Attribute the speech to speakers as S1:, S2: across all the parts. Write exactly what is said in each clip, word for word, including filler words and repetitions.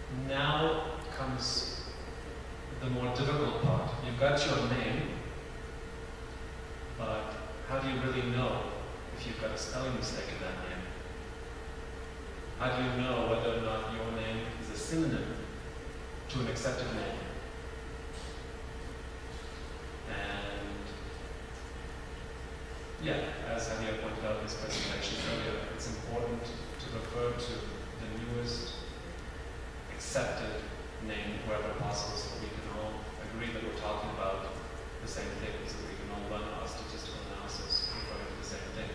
S1: Now comes the more difficult part. You've got your name, but how do you really know if you've got a spelling mistake in that name? How do you know whether or not your name is a synonym to an accepted name? And yeah, as Javier pointed out in his presentation earlier, it's important to refer to the newest accepted name wherever possible so that we can all agree that we're talking about the same thing, so that we can all run our statistical analysis referring to the same thing.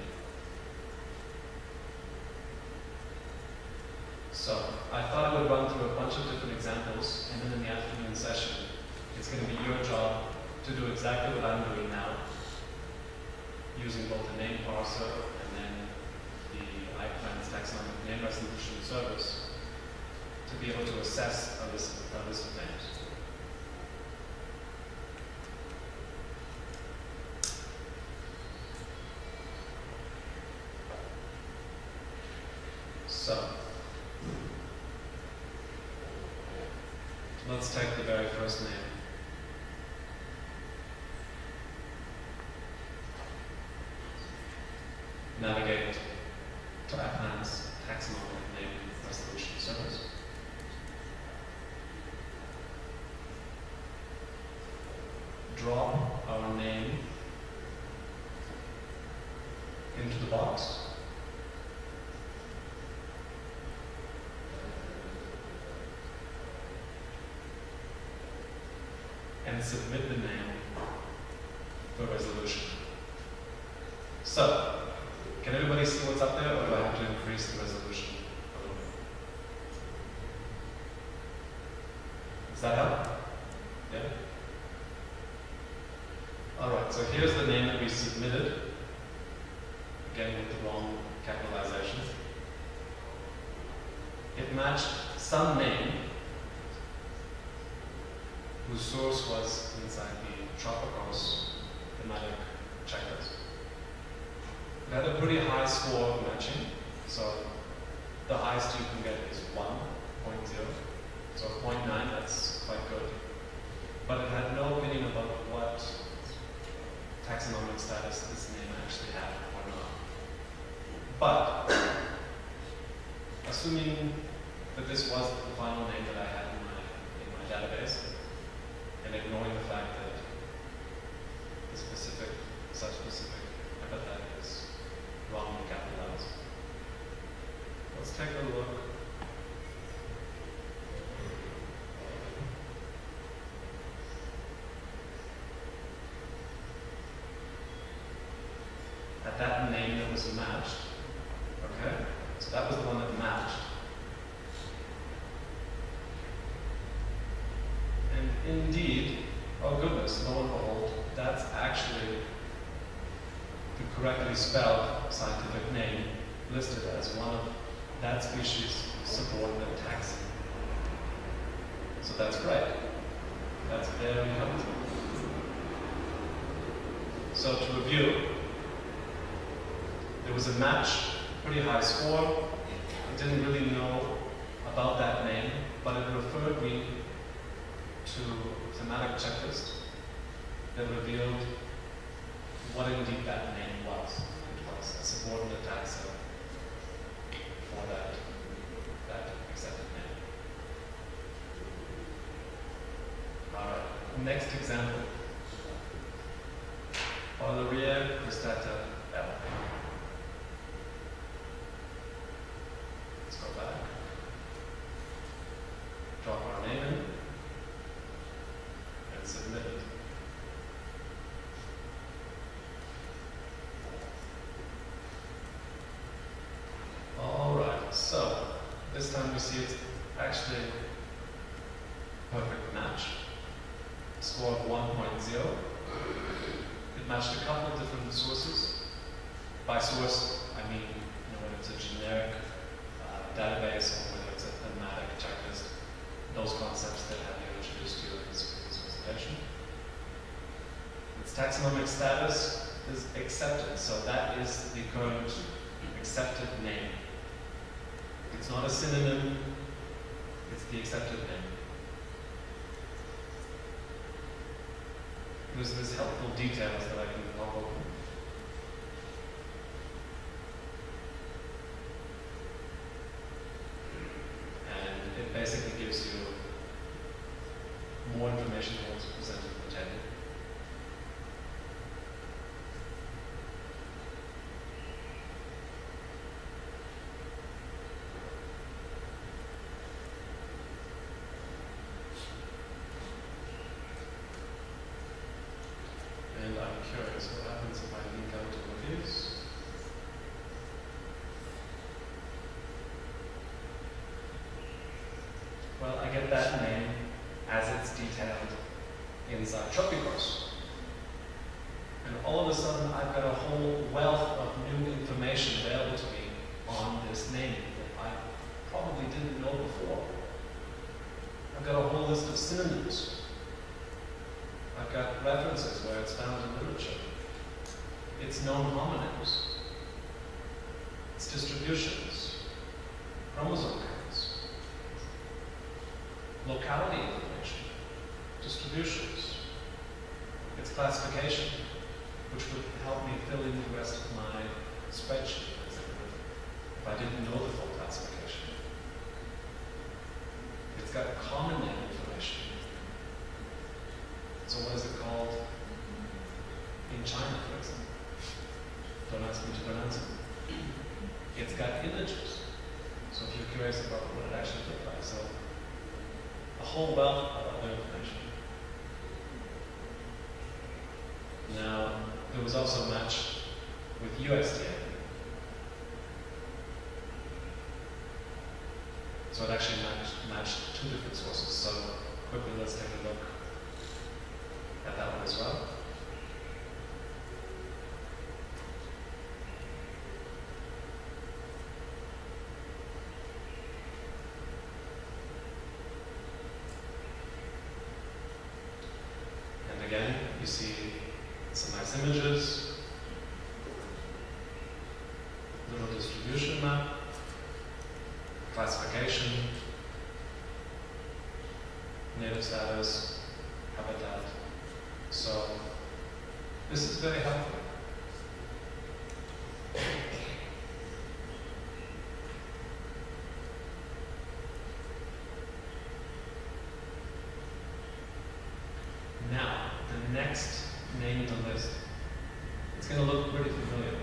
S1: So I thought I would run through a bunch of different examples, and then in the afternoon session, it's going to be your job to do exactly what I'm doing now, using both the name parser and then the iPlant's taxonomic name resolution service to be able to assess a list, a list of names. So, let's take the very first name. Navigate to iPlant's taxonomic name resolution service. Drop our name into the box. And submit the name for resolution. So, can everybody see what's up there, or do I have to increase the resolution a little bit? Does that help? Yeah? Alright, so here's the name that we submitted. Again, with the wrong capitalization. It matched some name whose source was inside the Tropicos thematic checklist. It had a pretty high score of matching, so the highest you can get is one point zero. So zero point nine, that's quite good. But it had no opinion about what taxonomic status this name actually had or not. But, assuming that this was the final name that I had in my, in my database, and ignoring the fact that the specific, such specific epithet is wrongly capitalized. Let's take a look at that name that was matched. Okay? So that was the one that matched. And indeed, oh goodness, lo and behold, that's actually the correctly spelled scientific name listed as one of that species' subordinate taxa. So that's great. That's very helpful. So to review, there was a match, pretty high score. I didn't really know about that name, but it referred me to a thematic checklist that revealed what indeed that name was. It was a subordinate taxa for that, that accepted name. All right, next example. Oleria cristata L. Let's go back. Drop our name in. And submit it. All right, so this time we see it's actually a perfect match. Score of one point zero. It matched a couple of different sources. By source, I mean, you know, whether it's a generic uh, database or whether it's a thematic checklist, those concepts that have been introduced to you in this, in this presentation. Its taxonomic status is accepted, so that is the current accepted name. It's not a synonym, it's the accepted name. There's, there's helpful details that I can pop open. And it basically gives you more information than what's presented in the table. And I'm curious what happens if I link out to reviews. Well, I get that name as it's detailed inside Tropicos. And all of a sudden, I've got a whole wealth of new information available to me on this name that I probably didn't know before. I've got a whole list of synonyms. I've got references where it's found in literature. Its known homonyms. Its distributions. Chromosome counts. Locality information. Distributions. Its classification, which would help me fill in the rest of my spreadsheet if I didn't know the full classification. It's got common name information. So what is it called in China, for example? Don't ask me to pronounce it. It's got images. So if you're curious about what it actually looked like, so a whole wealth of other information. Now, there was also a match with U S D A. So it actually matched, matched two different sources. So quickly, let's take a look at that one as well. And again, you see some nice images, little distribution map, classification, native status, habitat. So this is very helpful. Now, the next name in the list, it's going to look pretty familiar.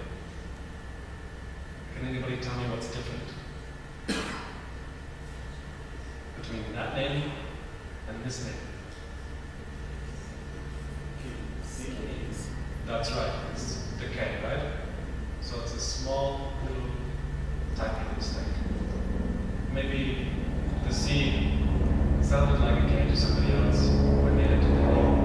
S1: Can anybody tell me what's different between that name and this name? That's right, it's decay, right? So it's a small little typing mistake. Maybe the C sounded like a K to somebody else when they entered the name.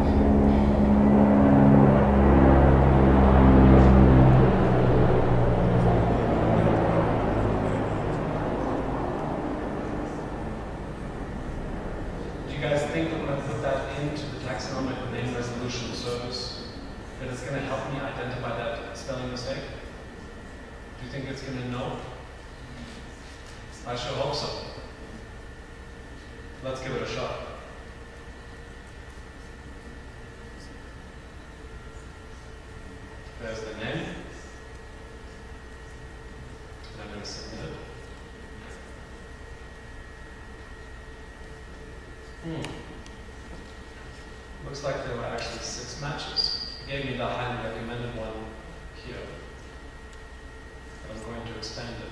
S1: Do you guys think that when I put that into the Taxonomic name resolution service, that it's going to help me identify that spelling mistake? Do you think it's going to know? I sure hope so. Let's give it a shot. There's the name. And I'm going to submit it. Hmm. Looks like there were actually six matches. It gave me the highly recommended one here. But I'm going to expand it.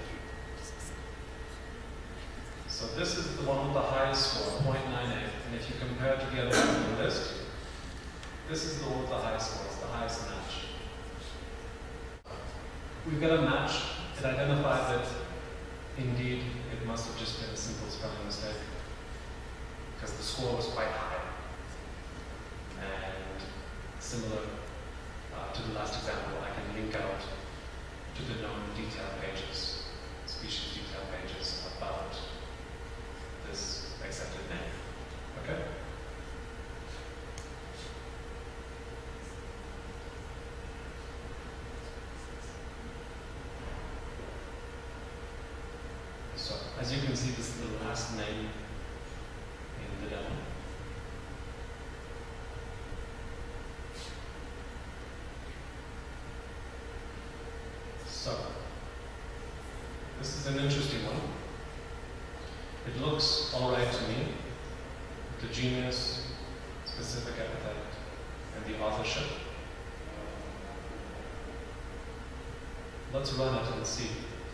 S1: So this is the one with the highest score, zero point nine eight. And if you compare it to the other one on the list, this is the one with the highest score. It's the highest match. We've got a match. It identified that indeed it must have just been a simple spelling mistake, because the score was quite high. And similar uh, to the last example, I can link out to the known detail pages, species detail pages about this accepted name. Okay? So, as you can see, this is the last name is an interesting one. It looks all right to me. The genus, specific epithet, and the authorship. Let's run it and see.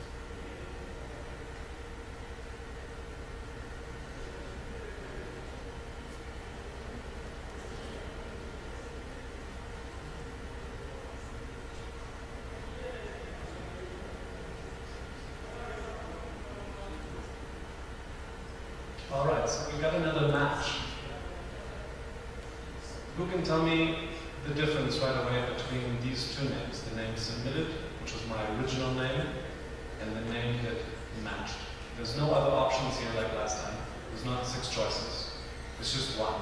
S1: All right, so we got another match. Who can tell me the difference right away between these two names? The name submitted, which was my original name, and the name that matched. There's no other options here like last time. There's not six choices. It's just one.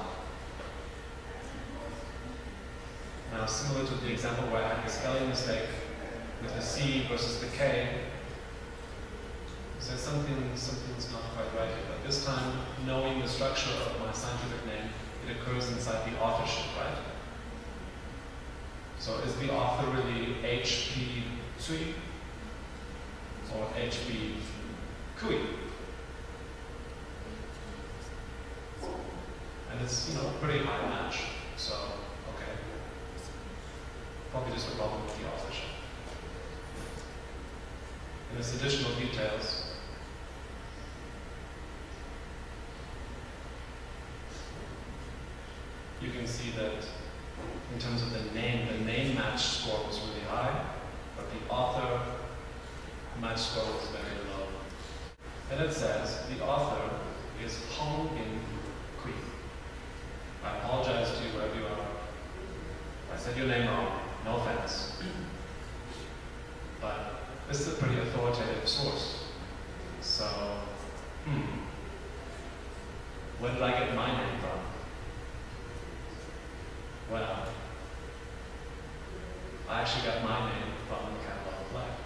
S1: Now, similar to the example where I had the spelling mistake with the C versus the K, so something, something's not quite right here. But this time, knowing the structure of my scientific name, it occurs inside the authorship, right? So is the author really H P Tsui or H P Kui? And it's, you know, a pretty high match. So, okay. Probably just a problem with the authorship. And there's additional details. You can see that in terms of the name, the name match score was really high, but the author match score was very low. And it says the author is Hong In Kui. I apologize to you wherever you are. I said your name wrong, no offense. But this is a pretty authoritative source. So, hmm, where did I get my name from? Well, I actually got my name from the catalog of life.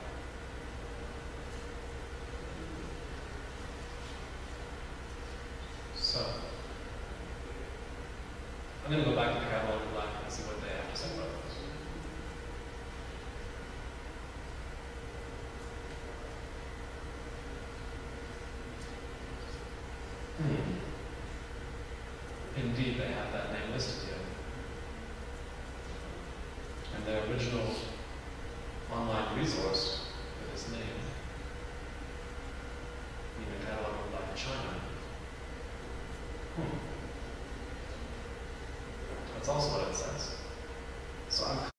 S1: So, I'm going to go back to the catalog of life and see what they have to say about this. Hmm. Indeed, they have that name listed here. And their original online resource for this name, in the catalog of life China. Hmm. That's also what it says. So I'm